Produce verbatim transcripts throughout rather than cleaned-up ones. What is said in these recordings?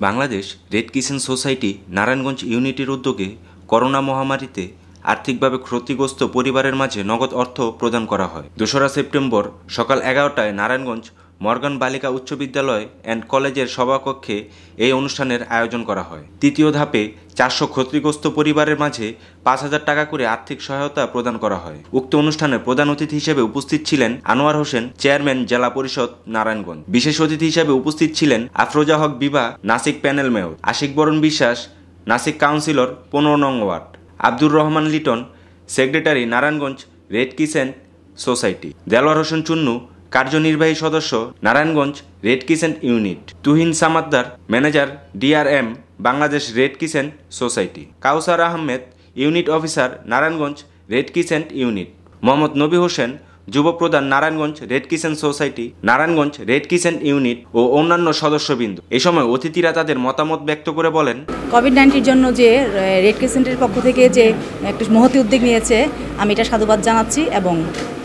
Bangladesh red kitchen society Narayanganj ইউনিটের উদ্যোগে corona মহামারীতে আর্থিকভাবে ক্ষতিগ্রস্ত পরিবারের মাঝে নগদ অর্থ প্রদান করা হয়। দোসরা সেপ্টেম্বর সকাল এগারোটায় নারায়ণগঞ্জ মর্গান বালিকা উচ্চ বিদ্যালয় অ্যান্ড কলেজের সভাকক্ষে এই অনুষ্ঠানের আয়োজন করা হয়। তৃতীয় ধাপে চারশো ক্ষতিগ্রস্ত পরিবারের মাঝে পাঁচ হাজার টাকা করে আর্থিক সহায়তা প্রদান করা হয়। উক্ত অনুষ্ঠানে প্রধান অতিথি হিসেবে উপস্থিত ছিলেন আনোয়ার হোসেন, চেয়ারম্যান জেলা পরিষদ নারায়ণগঞ্জ। বিশেষ অতিথি হিসেবে উপস্থিত ছিলেন Afroza Haque Biva, Nasik panel mayor, Ashik Baran Biswas, Nasik councillor পনেরো নং ward, Abdur Rahman Liton, secretary Narayanganj red kitchen society, Delwar Hossain Chunnu, কার্যনির্বাহী সদস্য Narayanganj red kitchen unit, Tuhin Samaddar, manager DRM Bangladesh red kitchen society, Kawsar Ahmed, unit officer Narayanganj red kitchen unit, Mohammad Nabi Hossain, যুব প্রধান Narayanganj red kitchen society, Narayanganj red kitchen unit ও অন্যান্য সদস্যবৃন্দ। এ সময় অতিথিরা তাদের মতামত ব্যক্ত করে বলেন, কোভিড নাইন্টিনের জন্য যে রেড কিচেনের পক্ষ থেকে যে একটা মহতি উদ্যোগ নিয়েছে, আমি এটা সাধুবাদ জানাচ্ছি এবং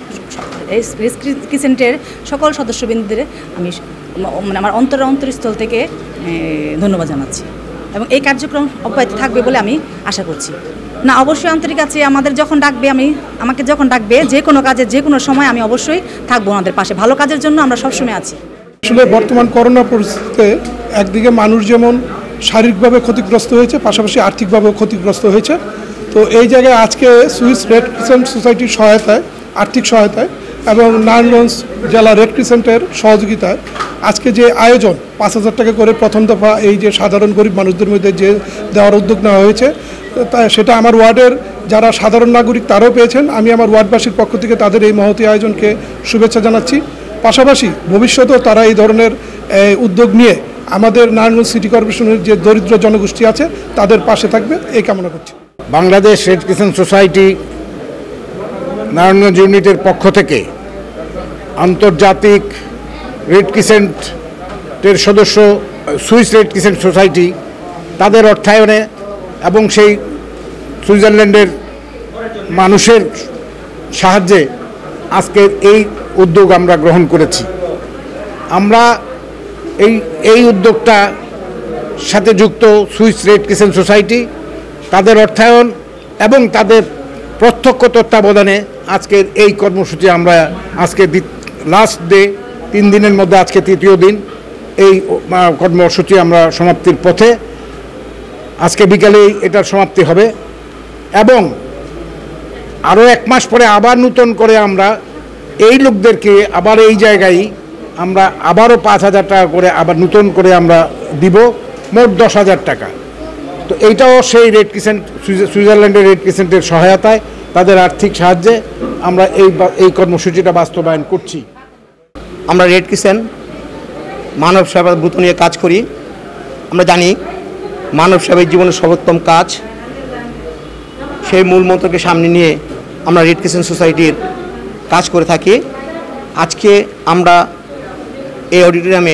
রেড কিচেনের সকল সদস্যবৃন্দদের আমি মানে আমার অন্তর অন্তরস্থল থেকে ধন্যবাদ জানাচ্ছি এবং এই কার্যক্রম অব্যাহত থাকবে বলে আমি আশা করছি। না, অবশ্যই আন্তরিক আছে। আমাদের যখন ডাকবে, আমি আমাকে যখন ডাকবে যে কোনো কাজে যে কোনো সময় আমি অবশ্যই থাকবো ওনাদের পাশে। ভালো কাজের জন্য আমরা সবসময় আছি। আসলে বর্তমান করোনা পরিস্থিতিতে একদিকে মানুষ যেমন শারীরিকভাবে ক্ষতিগ্রস্ত হয়েছে, পাশাপাশি আর্থিকভাবেও ক্ষতিগ্রস্ত হয়েছে। তো এই জায়গায় আজকে সুইস রেড ক্রিসেন্ট সোসাইটির সহায়তায়, আর্থিক সহায়তায় এবং নারায়ণগঞ্জ জেলা রেড ক্রিসেন্টের সহযোগিতায় আজকে যে আয়োজন পাঁচ হাজার টাকা করে প্রথম দফা এই যে সাধারণ গরিব মানুষদের মধ্যে যে দেওয়ার উদ্যোগ নেওয়া হয়েছে, তা সেটা আমার ওয়ার্ডের যারা সাধারণ নাগরিক তারাও পেয়েছেন। আমি আমার ওয়ার্ডবাসীর পক্ষ থেকে তাদের এই মহতী আয়োজনকে শুভেচ্ছা জানাচ্ছি। পাশাপাশি ভবিষ্যতেও তারা এই ধরনের উদ্যোগ নিয়ে আমাদের নারায়ণগঞ্জ সিটি কর্পোরেশনের যে দরিদ্র জনগোষ্ঠী আছে তাদের পাশে থাকবে এই কামনা করছি। Bangladesh red kitchen society Narayanganj ইউনিটের পক্ষ থেকে আন্তর্জাতিক রেড কিচেনের সদস্য সুইস রেড কিচেন সোসাইটি তাদের অর্থায়নে এবং সেই সুইজারল্যান্ডের মানুষের সাহায্যে আজকের এই উদ্যোগ আমরা গ্রহণ করেছি। আমরা এই এই উদ্যোগটা সাথে যুক্ত সুইস রেড কিচেন সোসাইটি, তাদের অর্থায়ন এবং তাদের প্রত্যক্ষ তত্ত্বাবধানে আজকের এই কর্মসূচি আমরা আজকে লাস্ট ডে, তিন দিনের মধ্যে আজকে তৃতীয় দিন এই কর্মসূচি আমরা সমাপ্তির পথে। আজকে বিকালেই এটার সমাপ্তি হবে এবং আরও এক মাস পরে আবার নূতন করে আমরা এই লোকদেরকে আবার এই জায়গায় আমরা আবারও পাঁচ হাজার টাকা করে আবার নূতন করে আমরা দিব, মোট দশ হাজার টাকা। তো এইটাও সেই রেড কিচেন্ট সুইজারল্যান্ডের রেড কিচেন্টের সহায়তায়, তাদের আর্থিক সাহায্যে আমরা এই এই কর্মসূচিটা বাস্তবায়ন করছি। আমরা রেড কিচেন মানব সেবার ব্রত নিয়ে কাজ করি। আমরা জানি মানব সেবাই জীবনের সর্বোত্তম কাজ। সেই মূল মন্ত্রকে সামনে নিয়ে আমরা রেড কিচেন সোসাইটির কাজ করে থাকি। আজকে আমরা এই অডিটোরিয়ামে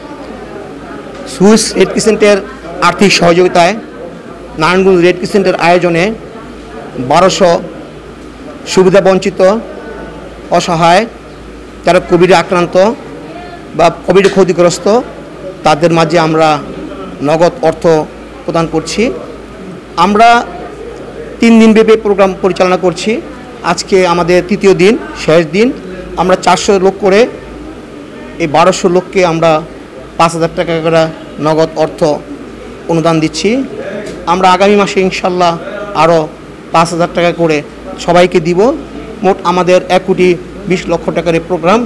সুইস রেড কিচেন্টের আর্থিক সহযোগিতায় নারায়ণগঞ্জ রেড কিচেন্টের আয়োজনে বারোশো সুবিধাবঞ্চিত, অসহায়, যারা কোভিডে আক্রান্ত বা কোভিডে ক্ষতিগ্রস্ত তাদের মাঝে আমরা নগদ অর্থ প্রদান করছি। আমরা তিন দিনব্যাপী প্রোগ্রাম পরিচালনা করছি। আজকে আমাদের তৃতীয় দিন, শেষ দিন। আমরা চারশো লোক করে এই বারোশো লোককে আমরা পাঁচ হাজার টাকা করে নগদ অর্থ অনুদান দিচ্ছি। আমরা আগামী মাসে ইনশাল্লাহ আরও পাঁচ হাজার টাকা করে সবাইকে দিব। মোট আমাদের এক কোটি বিশ লক্ষ টাকার এই প্রোগ্রাম।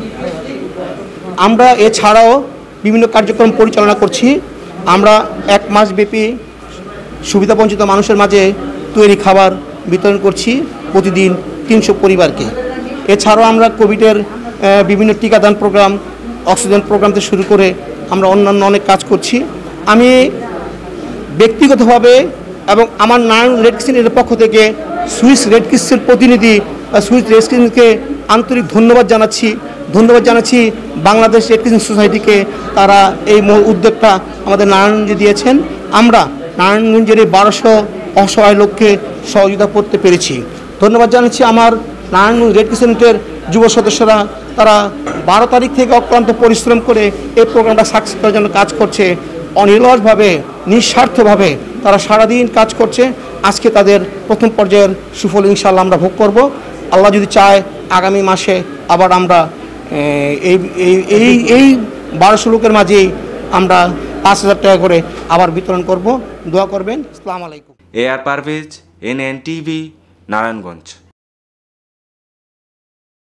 আমরা এছাড়াও বিভিন্ন কার্যক্রম পরিচালনা করছি। আমরা এক মাসব্যাপী সুবিধাবঞ্চিত মানুষের মাঝে তৈরি খাবার বিতরণ করছি প্রতিদিন তিনশো পরিবারকে। এছাড়াও আমরা কোভিডের বিভিন্ন টিকাদান প্রোগ্রাম, অক্সিজেন প্রোগ্রাম থেকে শুরু করে আমরা অন্যান্য অনেক কাজ করছি। আমি ব্যক্তিগতভাবে এবং আমার নারায়ণ রেড কিচেনের পক্ষ থেকে সুইস রেড কিচেনের প্রতিনিধি বা সুইস রেড কিচেনকে আন্তরিক ধন্যবাদ জানাচ্ছি ধন্যবাদ জানাচ্ছি বাংলাদেশ রেড কিচেন সোসাইটিকে। তারা এই উদ্যোগটা আমাদের নারায়ণগঞ্জে দিয়েছেন। আমরা নারায়ণগঞ্জের এই বারোশো অসহায় লোককে সহযোগিতা করতে পেরেছি। ধন্যবাদ জানাচ্ছি আমার নারায়ণগঞ্জ রেড কিচেনের যুব সদস্যরা, তারা বারো তারিখ থেকে অক্লান্ত পরিশ্রম করে এই প্রোগ্রামটা সাকসেস করার জন্য কাজ করছে। অনিলসভাবে নিঃস্বার্থভাবে তারা সারাদিন কাজ করছে। আজকে তাদের প্রথম পর্যায়ের সুফল ইনশাআল্লাহ আমরা ভোগ করব। আল্লাহ যদি চায় আগামী মাসে আবার আমরা এই এই এই বারোশো লোকের মাঝেই আমরা পাঁচ হাজার টাকা করে আবার বিতরণ করব। দোয়া করবেন। আসসালামু আলাইকুম। A R Parvez, N N TV, Narayanganj.